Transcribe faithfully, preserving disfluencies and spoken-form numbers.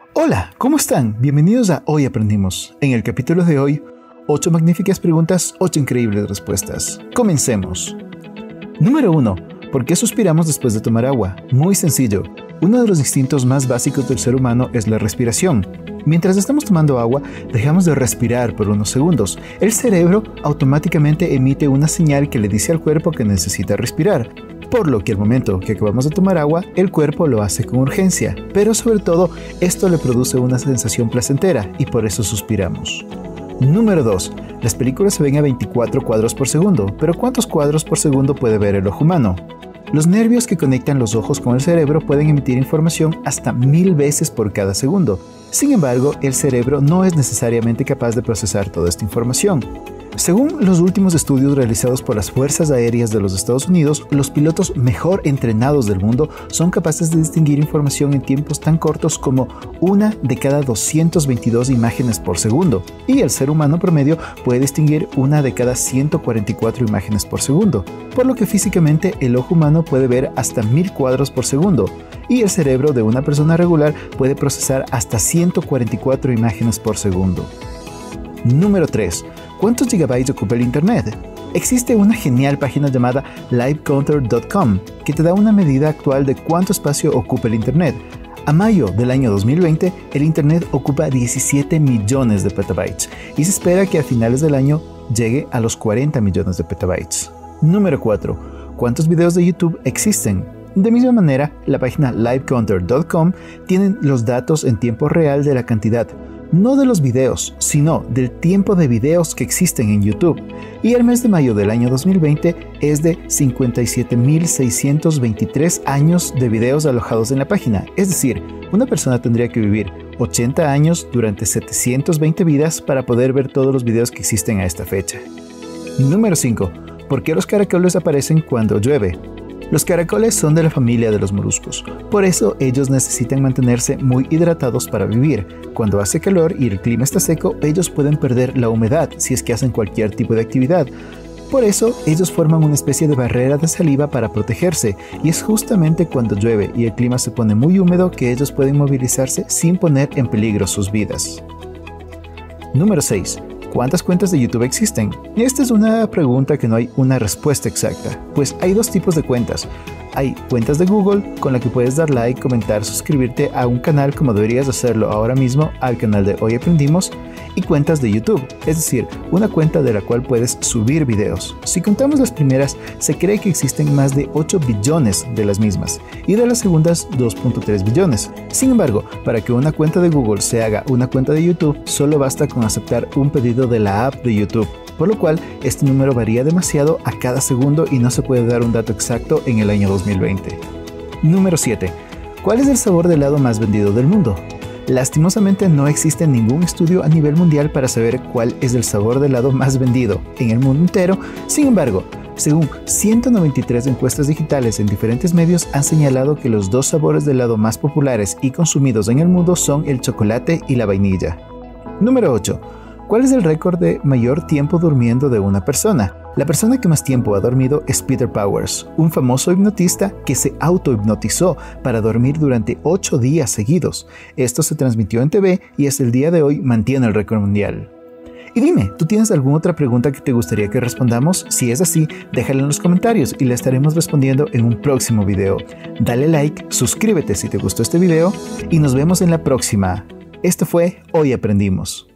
Hola, ¿cómo están? Bienvenidos a Hoy Aprendimos. En el capítulo de hoy, ocho magníficas preguntas, ocho increíbles respuestas. Comencemos. Número uno. ¿Por qué suspiramos después de tomar agua? Muy sencillo. Uno de los instintos más básicos del ser humano es la respiración. Mientras estamos tomando agua, dejamos de respirar por unos segundos. El cerebro automáticamente emite una señal que le dice al cuerpo que necesita respirar. Por lo que al momento que acabamos de tomar agua, el cuerpo lo hace con urgencia. Pero sobre todo, esto le produce una sensación placentera y por eso suspiramos. Número dos. Las películas se ven a veinticuatro cuadros por segundo, pero ¿cuántos cuadros por segundo puede ver el ojo humano? Los nervios que conectan los ojos con el cerebro pueden emitir información hasta mil veces por cada segundo. Sin embargo, el cerebro no es necesariamente capaz de procesar toda esta información. Según los últimos estudios realizados por las Fuerzas Aéreas de los Estados Unidos, los pilotos mejor entrenados del mundo son capaces de distinguir información en tiempos tan cortos como una de cada doscientas veintidós imágenes por segundo, y el ser humano promedio puede distinguir una de cada ciento cuarenta y cuatro imágenes por segundo, por lo que físicamente el ojo humano puede ver hasta mil cuadros por segundo, y el cerebro de una persona regular puede procesar hasta ciento cuarenta y cuatro imágenes por segundo. Número tres. ¿Cuántos gigabytes ocupa el Internet? Existe una genial página llamada live counter punto com que te da una medida actual de cuánto espacio ocupa el Internet. A mayo del año dos mil veinte, el Internet ocupa diecisiete millones de petabytes y se espera que a finales del año llegue a los cuarenta millones de petabytes. Número cuatro. ¿Cuántos videos de YouTube existen? De misma manera, la página live counter punto com tiene los datos en tiempo real de la cantidad, no de los videos, sino del tiempo de videos que existen en YouTube. Y el mes de mayo del año dos mil veinte es de cincuenta y siete mil seiscientos veintitrés años de videos alojados en la página. Es decir, una persona tendría que vivir ochenta años durante setecientas veinte vidas para poder ver todos los videos que existen a esta fecha. Número cinco. ¿Por qué los caracoles aparecen cuando llueve? Los caracoles son de la familia de los moluscos, por eso ellos necesitan mantenerse muy hidratados para vivir. Cuando hace calor y el clima está seco, ellos pueden perder la humedad si es que hacen cualquier tipo de actividad. Por eso, ellos forman una especie de barrera de saliva para protegerse, y es justamente cuando llueve y el clima se pone muy húmedo que ellos pueden movilizarse sin poner en peligro sus vidas. Número seis. ¿Cuántas cuentas de YouTube existen? Y esta es una pregunta que no hay una respuesta exacta, pues hay dos tipos de cuentas. Hay cuentas de Google con la que puedes dar like, comentar, suscribirte a un canal como deberías hacerlo ahora mismo al canal de Hoy Aprendimos, y cuentas de YouTube, es decir, una cuenta de la cual puedes subir videos. Si contamos las primeras, se cree que existen más de ocho billones de las mismas, y de las segundas dos punto tres billones. Sin embargo, para que una cuenta de Google se haga una cuenta de YouTube, solo basta con aceptar un pedido de la app de YouTube, por lo cual este número varía demasiado a cada segundo y no se puede dar un dato exacto en el año dos mil veinte. Número siete. ¿Cuál es el sabor de helado más vendido del mundo? Lastimosamente no existe ningún estudio a nivel mundial para saber cuál es el sabor de helado más vendido en el mundo entero. Sin embargo, según ciento noventa y tres encuestas digitales en diferentes medios han señalado que los dos sabores de helado más populares y consumidos en el mundo son el chocolate y la vainilla. Número ocho. ¿Cuál es el récord de mayor tiempo durmiendo de una persona? La persona que más tiempo ha dormido es Peter Powers, un famoso hipnotista que se autohipnotizó para dormir durante ocho días seguidos. Esto se transmitió en T V y hasta el día de hoy mantiene el récord mundial. Y dime, ¿tú tienes alguna otra pregunta que te gustaría que respondamos? Si es así, déjala en los comentarios y la estaremos respondiendo en un próximo video. Dale like, suscríbete si te gustó este video y nos vemos en la próxima. Esto fue Hoy Aprendimos.